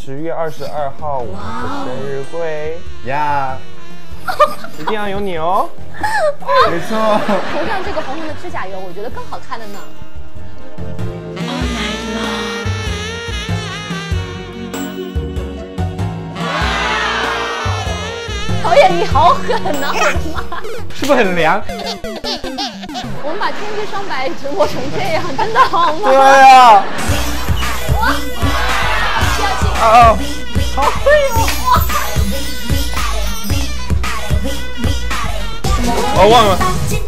10月22号我们的生日会呀，一定要有你哦。没错， 涂上这个红红的指甲油，我觉得更好看了呢。导演，你好狠呐！我的妈， 是不是很凉？ 我们把天机双白折磨成这样，真的好吗？ 对啊。好会哦！我忘了。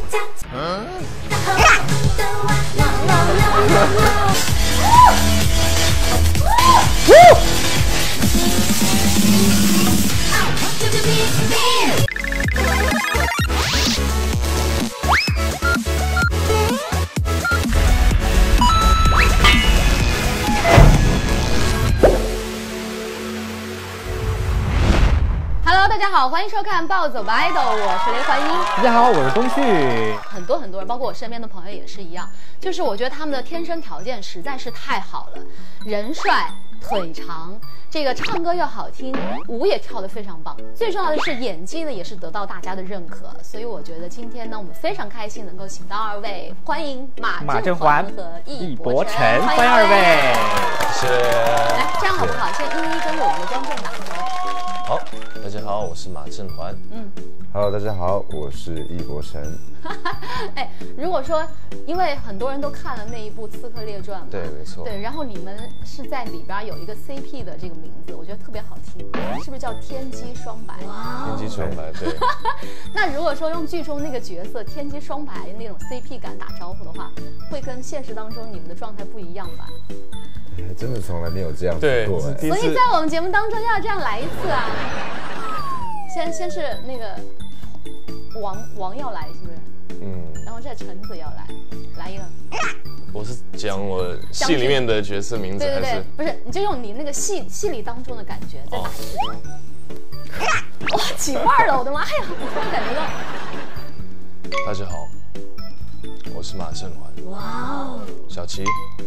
Hello， 大家好，欢迎收看《暴走吧 idol》，我是雷环英。 大家好，我是东旭。 很多人，包括我身边的朋友也是一样，就是我觉得他们的天生条件实在是太好了，人帅，腿长，这个唱歌又好听，舞也跳得非常棒，最重要的是演技呢也是得到大家的认可。所以我觉得今天呢，我们非常开心能够请到二位，欢迎马正环和易博成， 欢迎二位。 是。 来，这样好不好？先一一跟我们的观众打个招呼。 好，大家好，我是马正环。 Hello， 大家好，我是易博成。 哎，如果说，因为很多人都看了那一部《刺客列传》嘛， 对，没错。 对，然后你们是在里边有一个 CP 的这个名字，我觉得特别好听，是不是叫天机双白？ 天机双白，对。 那如果说用剧中那个角色天机双白那种 CP 感打招呼的话，会跟现实当中你们的状态不一样吧？ 真的从来没有这样过。 所以在我们节目当中要这样来一次啊！先是那个王要来，是不是？然后这陈子要来一个。 我是讲我戏里面的角色名字， 对，不是，你就用你那个戏里当中的感觉再打一次。哇，起味儿了，我的妈呀！我突然感觉到。 大家好，我是马正环。哇哦，小齐。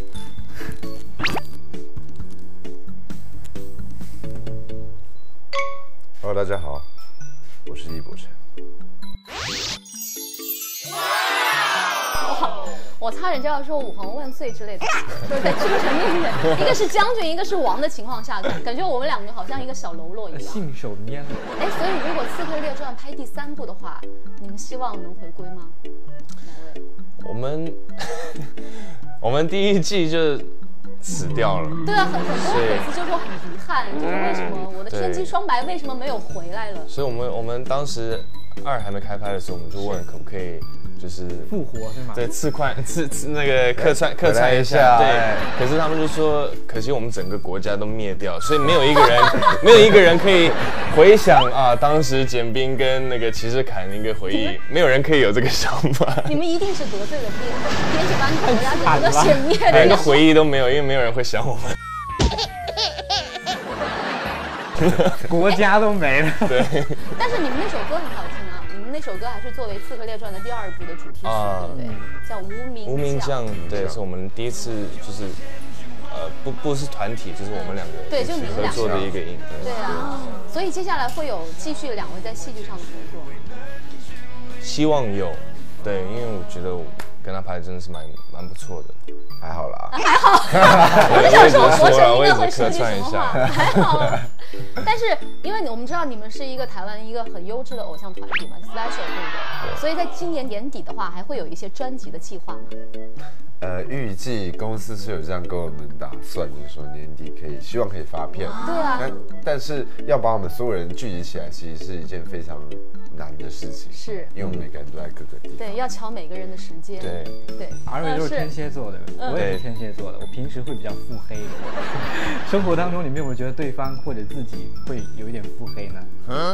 Hello， 大家好，我是易博成。 哇，我差点就要说武皇万岁之类的，就是在诸城面前，一个是将军，一个是王的情况下，感觉我们两个好像一个小喽啰一样， 信手拈来。 哎，所以如果《刺客列传》拍第3部的话，你们希望能回归吗？两位？ 我们第1季就死掉了。 对啊，很多粉丝就说很遗憾，就是为什么我的天机双白为什么没有回来了？ 所以我们当时2还没开拍的时候，我们就问可不可以就是复活是吗？ 对，那个客串一下。对，可是他们就说，可惜我们整个国家都灭掉，所以没有一个人可以回想啊，当时简冰跟那个骑士凯那个回忆，没有人可以有这个想法。 你们一定是得罪了编辑把你国家整个毁灭的， 连个回忆都没有，因为没有人会想我们。 国家都没了。 对。 但是你们那首歌很好听啊，你们那首歌还是作为《刺客列传》的第2部的主题曲，对不对？叫无名将。对，是我们第一次就是，不是团体，就是我们两个对，就你们俩合作的一个影。 对啊，所以接下来会有继续2位在戏剧上的合作。 希望有，对，因为我觉得我跟他拍真的是蛮不错的。 还好啦， 还好。我就想说，博成应该会说句什么话，还好。但是因为我们知道你们是一个台湾一个很优质的偶像团体嘛 ，Special 对不对？所以在今年年底的话，还会有一些专辑的计划吗？ 预计公司是有这样跟我们打算，就是说年底希望可以发片。 对啊。 但是要把我们所有人聚集起来，其实是一件非常难的事情。 是。 因为我们每个人都在各个地方。 对，要瞧每个人的时间。 对。 二位都是天蝎座的，我也是天蝎座的。我平时会比较腹黑的。生活当中，你们有没有觉得对方或者自己会有一点腹黑呢？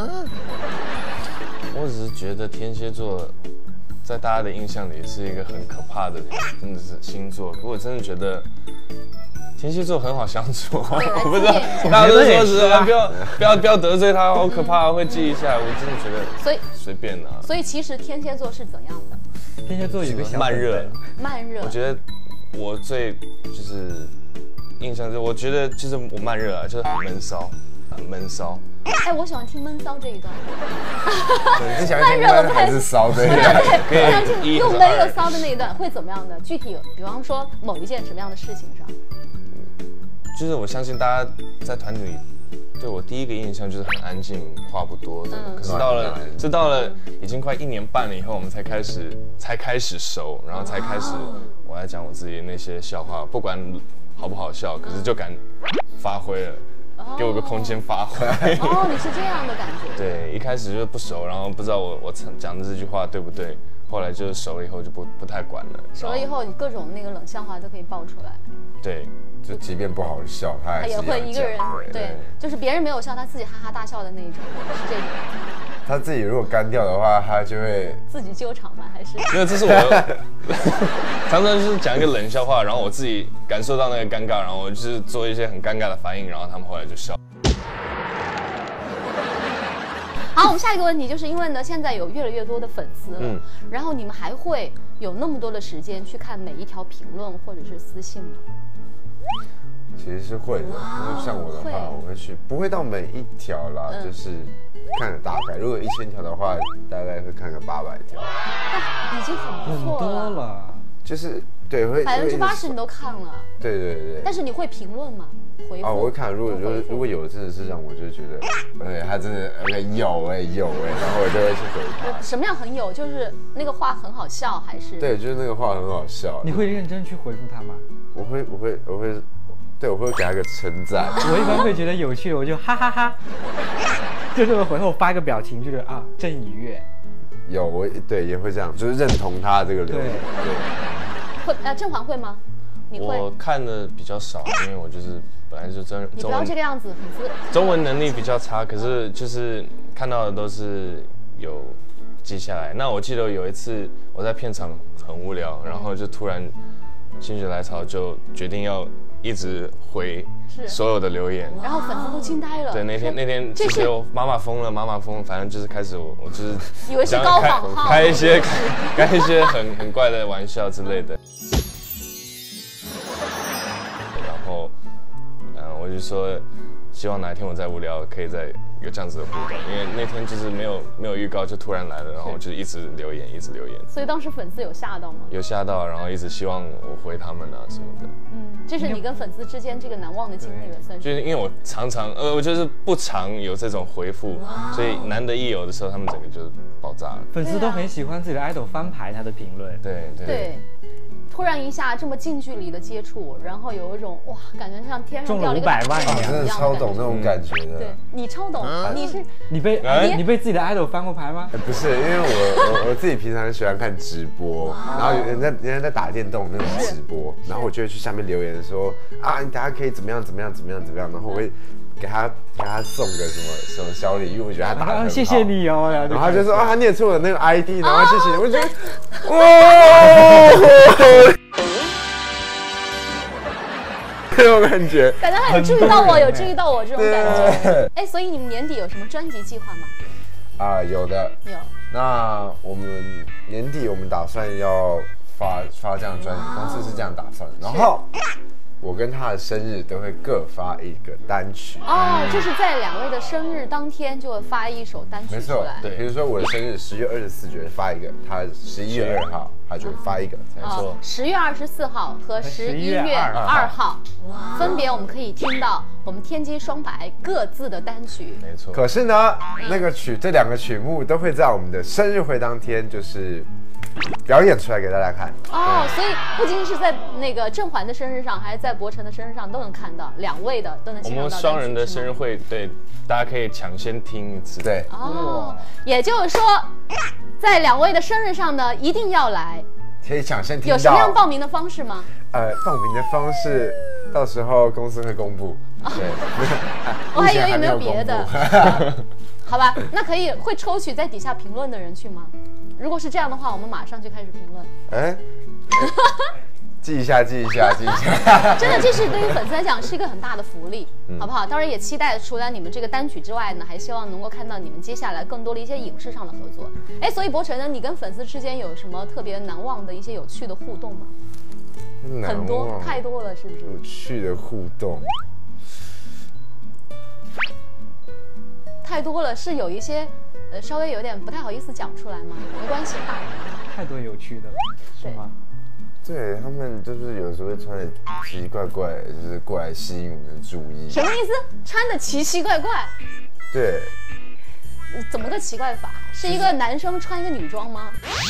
我只是觉得天蝎座在大家的印象里是一个很可怕的，真的是星座。可我真的觉得天蝎座很好相处，我不知道大家都说什么，不要得罪他，好可怕，会记一下。我真的觉得，所以随便啊。 所以其实天蝎座是怎样的？ 天蝎座有一个小慢热。 我觉得我最就是印象就是，我觉得就是我慢热啊，就是很闷骚，很闷骚。 哎，我喜欢听闷骚这一段。 你喜欢听闷还是骚的？ 对，喜欢听又闷又骚的那一段会怎么样的？具体比方说某一件什么样的事情上？ 就是我相信大家在团体里对我第一个印象就是很安静，话不多的。可是到了已经快1年半了以后，我们才开始熟，然后才开始我来讲我自己那些笑话，不管好不好笑，可是就敢发挥了。给我个空间发挥。 哦，你是这样的感觉。 对，一开始就不熟，然后不知道我讲的这句话对不对，后来就是熟了以后就不太管了。 熟了以后，你各种那个冷笑话都可以爆出来。 对， 就即便不好笑，他也会一个人对，就是别人没有笑，他自己哈哈大笑的那一种，是这种。 他自己如果干掉的话，他就会自己救场吗？还是没有？这是我常常就是讲一个冷笑话，然后我自己感受到那个尴尬，然后我就是做一些很尴尬的反应，然后他们后来就笑。 好，我们下一个问题就是因为呢，现在有越来越多的粉丝了，然后你们还会有那么多的时间去看每一条评论或者是私信吗？ 其实是会的，因为像我的话，我会去，不会到每一条啦，就是看个大概。如果1000条的话，大概会看个800条。 已经很不错了。 很多了。 就是对，会 80%你都看了。 对对对。 但是你会评论吗？回复？ 哦，我会看。如果有真的是让我就觉得，他真的有然后我就会去回他。 什么样很有？就是那个话很好笑，还是？ 对，就是那个话很好笑。 你会认真去回复他吗？ 我会。对，我会给他个称赞。 我一般会觉得有趣的，我就哈哈哈，就是回后发个表情，就是啊，正已阅。 有对也会这样，就是认同他这个留言。 对。会郑环会吗？你会？ 我看的比较少，因为我就是本来就你不要这个样子，粉丝。 中文能力比较差，可是就是看到的都是有记下来。那我记得有一次我在片场很无聊，然后就突然心血来潮，就决定要一直回所有的留言， 然后粉丝都惊呆了。 对，那天其实我妈妈疯了，反正就是开始我就是以为是高仿号， 开一些很怪的玩笑之类的。然后，我就说希望哪一天我再无聊，可以再有这样子的互动，因为那天就是没有预告就突然来了，然后就一直留言。 所以当时粉丝有吓到吗？ 有吓到，然后一直希望我回他们啊什么的。 这是你跟粉丝之间这个难忘的经历了，算是。 就是因为我常常我就是不常有这种回复，所以难得一有的时候，他们整个就爆炸了。 粉丝都很喜欢自己的 idol 翻牌他的评论。 对。突然一下这么近距离的接触，然后有一种哇，感觉像天上掉了一个 500万一样， 真的超懂那种感觉的。 对，你超懂， 你被自己的 idol 翻过牌吗？ 不是，因为我自己平常喜欢看直播，然后人家在打电动那种直播，然后我就会去下面留言说啊，你大家可以怎么样，然后我会给他送个什么小礼物，我觉得他打得很好， 谢谢你哦， 然后他就说啊，他念出了那个 ID， 然后谢谢你，我觉得哇，这种感觉他有注意到我，有注意到我这种感觉。哎，所以你们年底有什么专辑计划吗？ 啊，有的。有。那我们年底我们打算要发这样的专辑，公司是这样打算的，然后。我跟他的生日都会各发一个单曲哦，就是在2位的生日当天就会发一首单曲出来。 没错，对，比如说我的生日10月24就会发一个，他11月2号他就会发一个，没错。 10月24号和11月2号，分别我们可以听到我们天机双白各自的单曲。 没错。 可是呢，这2个曲目都会在我们的生日会当天就是表演出来给大家看哦，所以不仅仅是在那个郑环的生日上，还是在博成的生日上都能看到2位的都能欣赏到。 我们双人的生日会，对，大家可以抢先听一次。 对哦，也就是说，在2位的生日上呢，一定要来， 可以抢先听到。 有什么样报名的方式吗？ 报名的方式到时候公司会公布。对， 我还以为有没有别的。好吧，那会抽取在底下评论的人去吗？如果是这样的话，我们马上就开始评论。 记一下。真的，这是对于粉丝来讲是一个很大的福利，好不好？当然也期待除了你们这个单曲之外呢，还希望能够看到你们接下来更多的一些影视上的合作。所以博成呢，你跟粉丝之间有什么特别难忘的一些有趣的互动吗？ 很多太多了，是不是？ 有趣的互动太多了，是有一些稍微有点不太好意思讲出来吗？没关系吧。 太多有趣的了，是吗？ 对他们就是有时候会穿的奇奇怪怪的，就是过来吸引我们的注意。 什么意思？穿的奇奇怪怪？ 对。 怎么个奇怪法？是一个男生穿一个女装吗？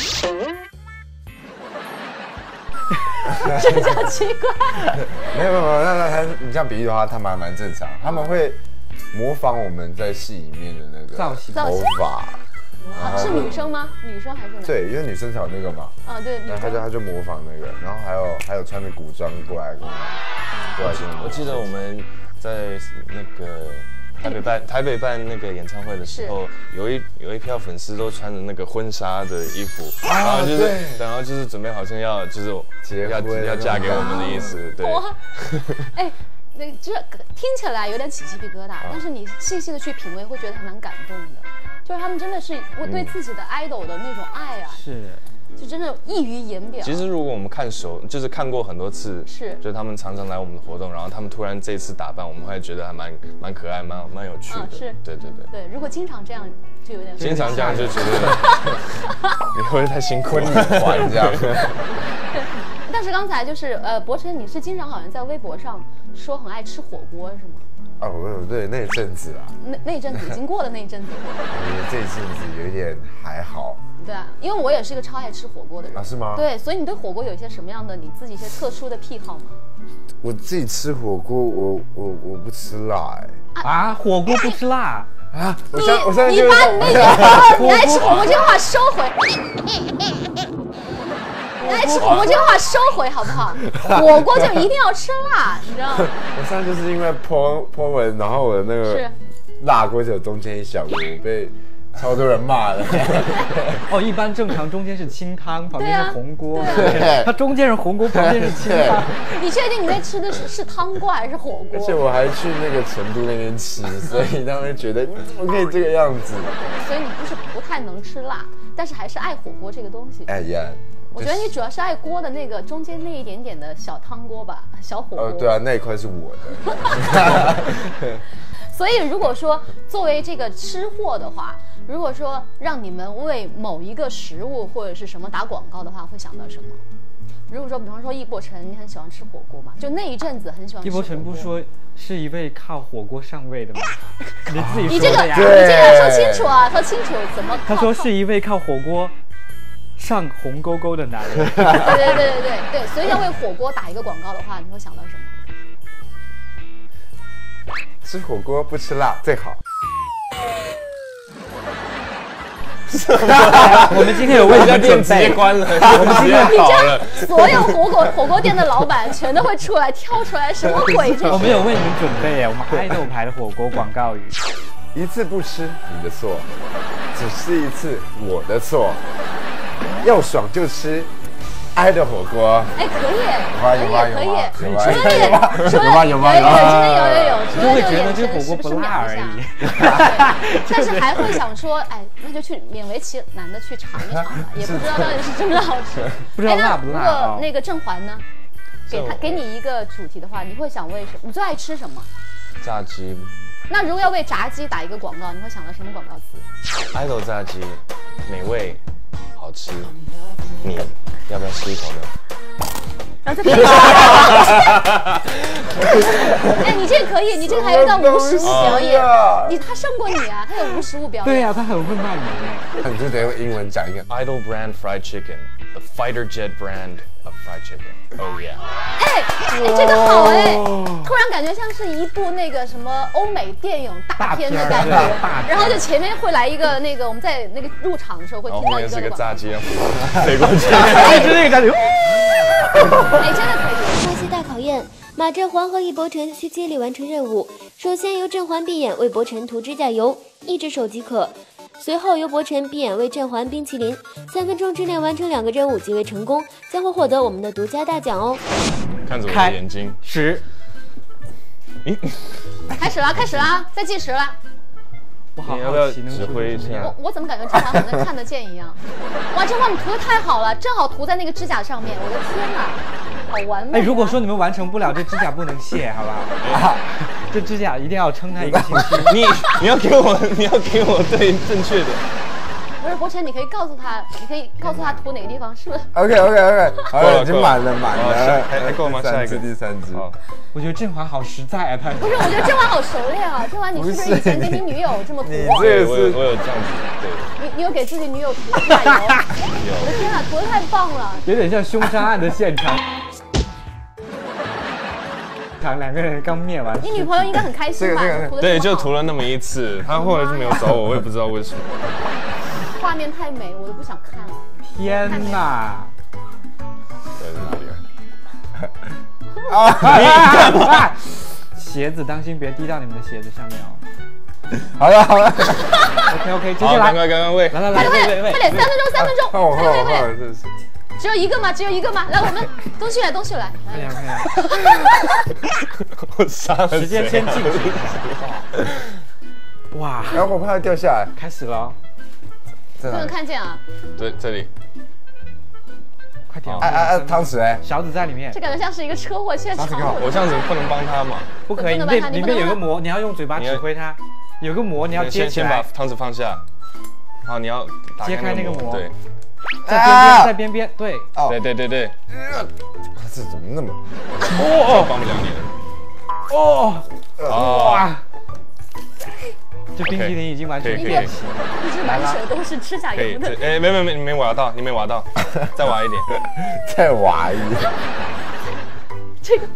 这叫奇怪？ 没有，那你这样比喻的话，他们还蛮正常。他们会模仿我们在戏里面的那个造型头发。 是女生吗？女生还是男生？ 对，因为女生才有那个嘛。 啊，对。 然后他就模仿那个，然后还有穿着古装过来跟我。 我记得我们在那个台北办那个演唱会的时候，有一票粉丝都穿着那个婚纱的衣服，然后就是准备好像要要嫁给我们的意思，对。 哎，那这听起来有点起鸡皮疙瘩，但是你细细的去品味，会觉得还蛮感动的。就是他们真的是对自己的 idol 的那种爱啊， 是， 就真的溢于言表。 其实如果我们就是看过很多次， 是， 就是他们常常来我们的活动，然后他们突然这次打扮，我们会觉得还蛮可爱，蛮有趣的。 是， 对。 对，如果经常这样，就有点。 经常这样就觉得你会不会太辛苦了？ 这样。 但是刚才就是博晨，你是经常好像在微博上说很爱吃火锅是吗？ 哦，对，那一阵子啊， 那一阵子已经过了那一阵子。 我觉得这一阵子有一点还好。 对啊，因为我也是一个超爱吃火锅的人啊，是吗？ 对，所以你对火锅有一些什么样的你自己一些特殊的癖好吗？ 我自己吃火锅，我不吃辣啊，火锅不吃辣啊？ 你把你那句你爱吃火锅这个话收回。你爱吃火锅这个话收回好不好？火锅就一定要吃辣，你知道吗？ 我上次就是因为po文，然后我的那个辣锅只有中间一小锅，被超多人骂了。 哦，一般正常中间是清汤，旁边是红锅， 对， 它中间是红锅，旁边是清汤。 你确定你在吃的是汤锅还是火锅？ 而且我还去那个成都那边吃，所以他们觉得你怎么可以这个样子？ 所以你不太能吃辣，但是还是爱火锅这个东西。 哎呀。 我觉得你主要是爱锅的那个中间那一点点的小汤锅吧，小火锅。 对啊，那一块是我的。 所以如果说作为这个吃货的话，如果说让你们为某一个食物或者是什么打广告的话，会想到什么？如果说比方说易博成，你很喜欢吃火锅嘛，就那一阵子很喜欢吃火锅。易博成不说是一位靠火锅上位的吗？你自己说的呀。 你这个说清楚啊，说清楚怎么。 他说是一位靠火锅上红勾勾的男人。 对，所以要为火锅打一个广告的话，你会想到什么？ 吃火锅不吃辣最好。 我们今天有为你们准备关了， 我们今天好了。所有火锅店的老板全都会挑出来什么鬼？ 我们有为你们准备耶，我们爱豆牌的火锅广告语： 一次不吃你的错，只吃一次我的错。要爽就吃爱的火锅。 哎，可以，可以， 有吗？ 除了会觉得这火锅不辣而已。 但是还会想说，哎，那就去勉为其难的去尝一尝吧，也不知道到底是真的好吃。 不知道辣不辣。 如果那个甄嬛呢，给你一个主题的话，你会想为什么？你最爱吃什么？ 炸鸡。 那如果要为炸鸡打一个广告，你会想到什么广告词 ？idol 炸鸡，美味。好吃，你要不要吃一口呢？ 然后再哎，你这个可以，你这个还有一段无实物表演，他胜过你啊，他有无实物表演。 对啊，他很会卖萌哎。 你就得用英文讲一个 idol brand fried chicken, the fighter jet brand of fried chicken. Oh yeah. 哎，这个好哎，突然感觉像是一部那个什么欧美电影大片的感觉，然后就前面会来一个那个我们在那个入场的时候会听到一个。 是个炸鸡飞过去， 就那个感觉。 哎，真的可以。 巴西大考验，马振环和易博成需接力完成任务。首先由振环闭眼为博成涂指甲油，1只手即可。随后由博成闭眼为振环冰淇淋，3分钟之内完成2个任务即为成功，将会获得我们的独家大奖哦。 看着我的眼睛 ，10。 开始啦，再计时了。 我好要不要指挥一下？ 我怎么感觉振环好像看得见一样？哇，振环你涂的太好了，正好涂在那个指甲上面，我的天哪！ 好完美。 哎，如果说你们完成不了，这指甲不能卸，好不好？这指甲一定要撑它1个星期。 你要给我对正确的。 不是博晨，你可以告诉他涂哪个地方，是不是 OK， 好了，已经满了， 还够吗？下一个第三支。 我觉得振华好实在啊，他不是，我觉得振华好熟练啊。振华，你是不是以前给你女友这么涂过？ 我有这样子，对。 你有给自己女友涂指甲油？我的天哪，涂得太棒了！ 有点像凶杀案的现场。2个人刚灭完。 你女朋友应该很开心吧？ 对，就涂了那么1次，她后来就没有找我，我也不知道为什么。 画面太美，我都不想看了。 天哪！ 啊！ 鞋子当心别滴到你们的鞋子上面哦。 好了。 OK， 接下来。 刚刚喂， 快点，3分钟。 换我，真是。 只有一个吗？来，我们东旭来。 快点。 我杀了谁？ 时间先进去。哇！ 然后我怕它掉下来。 开始了。 不能看见啊。 对，这里。 快点！ 汤匙哎， 勺子在里面。 这感觉像是一个车祸现场。 我这样子不能帮他嘛？ 不可以，里面有个膜，你要用嘴巴指挥它。有个膜，你要接起来。 先把汤匙放下，然后你要揭开那个膜。 对。 在边边，对。 对。 这怎么那么？ 帮不了你了。 哇！这冰淇淋已经完全一只满手都是指甲油的。 哎，没挖到，你没挖到，再挖一点， 再挖一点。 这个。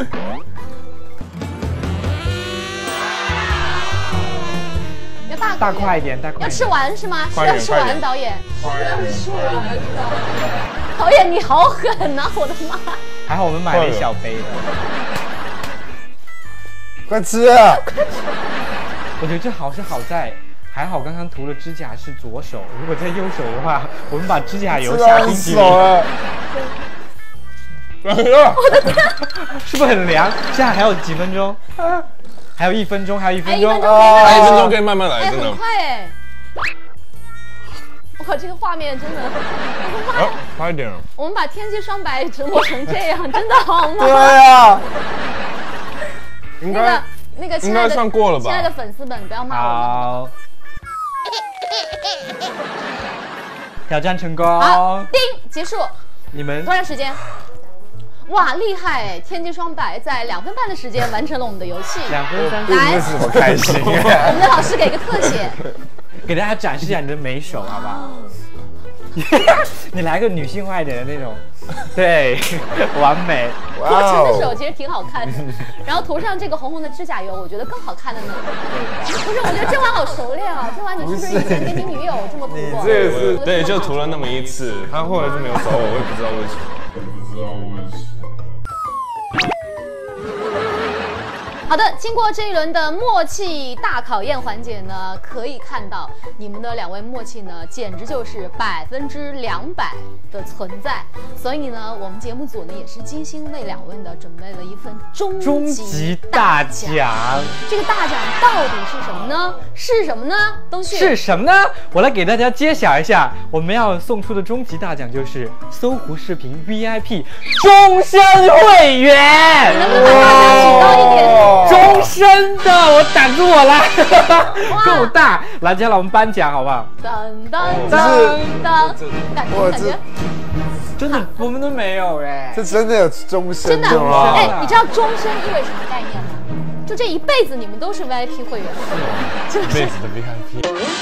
要大块一点， 要吃完是吗？要吃完，导演。导演你好狠呐！我的妈！ 还好我们买了一小杯的。 快吃啊！ 我觉得这好是好在，还好刚刚涂了指甲是左手，如果在右手的话，我们把指甲油下冰淇淋。 我的天！ 是不是很凉？现在还有几分钟？还有1分钟，还有1分钟。 还有1分钟可以慢慢来，真的。 很快哎！哇，这个画面真的。 快点！ 我们把天气双白折磨成这样，真的好吗？ 对啊。 那个， 应该算过了吧？ 亲爱的粉丝们，不要骂我们。 好。挑战成功。 好，叮，结束。 你们多长时间？哇，厉害！天机双白在2分半的时间完成了我们的游戏。 2分3 来， 为什么开心？ 我们的老师给个特写， 给大家展示一下你的美手，好不好？你来个女性化一点的那种，对，完美。 我真的手其实挺好看的，然后涂上这个红红的指甲油，我觉得更好看的呢。不是，我觉得振华好熟练啊，振华你是不是以前给你女友这么涂过？ 对，就涂了那么1次，他后来就没有找我，我也不知道为什么。 好的，经过这一轮的默契大考验环节呢，可以看到你们的2位默契呢，简直就是200%的存在。所以呢，我们节目组呢也是精心为2位呢准备了一份终极大奖。这个大奖到底是什么呢？是什么呢？东旭是什么呢？我来给大家揭晓一下，我们要送出的终极大奖就是搜狐视频 VIP 终身会员。 你能不能把大奖举高一点？ 终身的，我挡住我了，够大！来，接下来我们颁奖好不好？ 当，感觉真的我们都没有哎， 这真的有终身真的吗？ 哎，你知道终身意味什么概念吗？就这一辈子你们都是 VIP 会员， 一辈子的 VIP。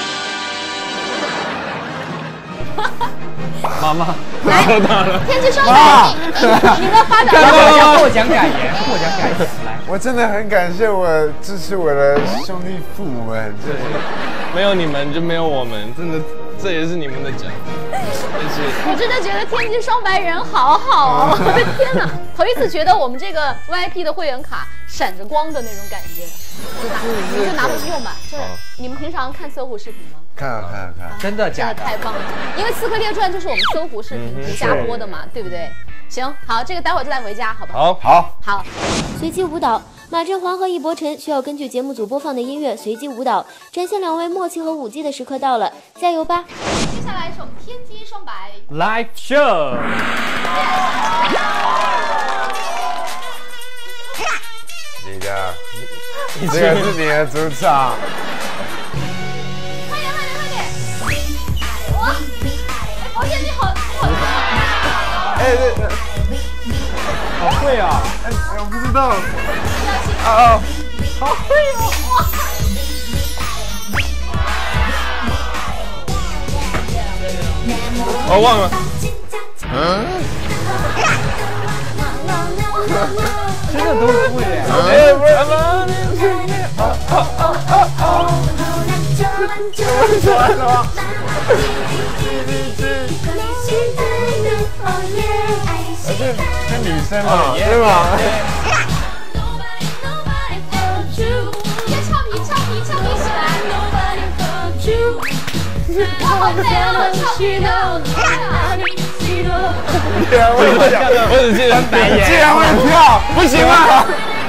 妈妈， 来，天机双白，你们发表获奖感言，来， 我真的很感谢我支持我的兄弟父母们，真是没有你们就没有我们，真的这也是你们的奖。 我真的觉得天机双白人好好啊！我的天哪，头一次觉得我们这个 VIP 的会员卡闪着光的那种感觉，你们就拿回去用吧。就是你们平常看搜狐视频吗？ 看， 真的假的？ 太棒了！因为《刺客列传》就是我们搜狐视频独家播的嘛，对不对？行，好，这个待会儿就带回家，好吧？ 好。 随机舞蹈，马振华和易博晨需要根据节目组播放的音乐随机舞蹈，展现2位默契和舞技的时刻到了，加油吧！ 接下来是我们天机双白 Live Show。 了，这个是你的主场。 快点！哇！宝姐你好。 好会啊！ 我不知道。 好会哦！ 我忘了。 真的都会耶！ 是女生啊，对吗？ 俏皮起来！好美啊，俏皮的！ 我只记得白眼， 竟然会跳， 不行吗？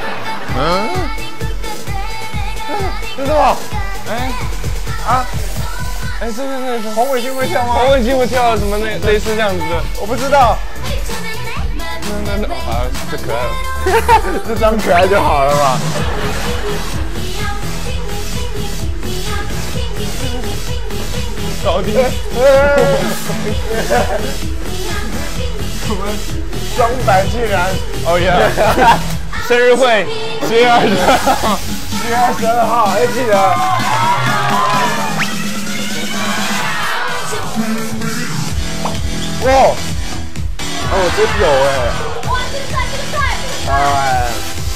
这是什么？ 是不是黄伟星会跳吗？ 黄伟星会跳什么类似这样子的？ 我不知道。 啊，这可爱了， 这张可爱就好了嘛。 高低。 我们双白竟然哦耶！生日会10月22号 10月22号，还记得。哇！我真有哎！ 哇，这个帅！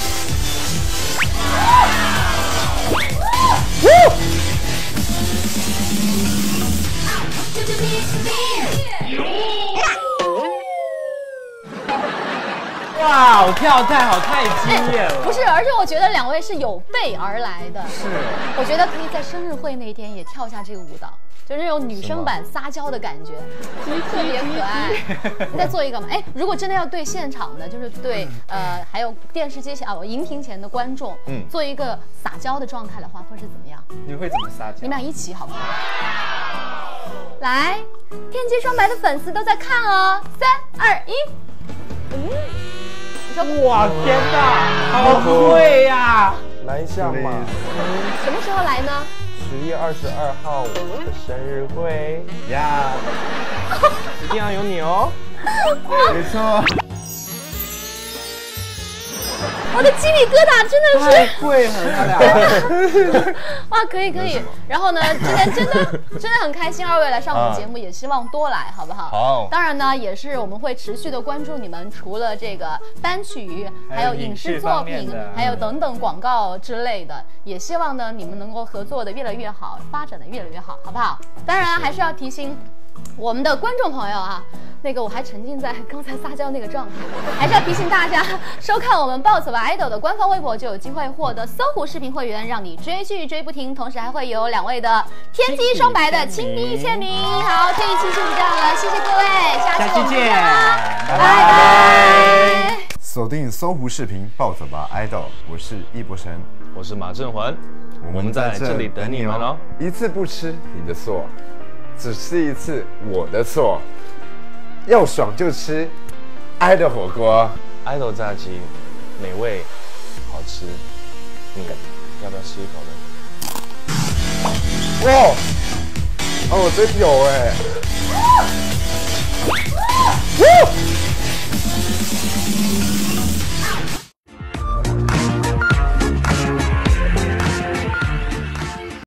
哇，跳太好，太惊艳了！ 不是，而且我觉得两位是有备而来的。是，我觉得可以在生日会那一天也跳下这个舞蹈，就是那种女生版撒娇的感觉，特别可爱。你再做一个嘛？哎，如果真的要对现场的，就是对还有电视机前荧屏前的观众，做一个撒娇的状态的话，会是怎么样？ 你会怎么撒娇？ 你们俩一起好不好？来，天机双白的粉丝都在看哦，3、2、1。你说哇，天哪，好会呀！ 来一下嘛。 什么时候来呢 10月22号我的生日会呀，一定要有你哦。 没错。 我的鸡皮疙瘩真的是太会了，他俩。 哇，可以。然后呢，今天真的很开心，2位来上我们节目，也希望多来，好不好？ 好。 当然呢，也是我们会持续的关注你们，除了这个单曲，还有影视作品，还有等等广告之类的，也希望呢你们能够合作的越来越好，发展的越来越好，好不好？当然还是要提醒我们的观众朋友啊。那个我还沉浸在刚才撒娇那个状态，还是要提醒大家收看我们 Boss 吧 Idol 的官方微博，就有机会获得搜狐视频会员，让你追剧追不停，同时还会有2位的天机双白的亲笔签名。好，这一期就是这样了，谢谢各位，下期我们见啦，拜拜。 锁定搜狐视频，暴走吧 Idol， 我是易博神， 我是马正环，我们在这里等你们哦。 一次不吃你的错，只吃一次我的错。要爽就吃Idol火锅 ，Idol炸鸡，美味，好吃。要不要吃一口呢？ 哇！我真有哎！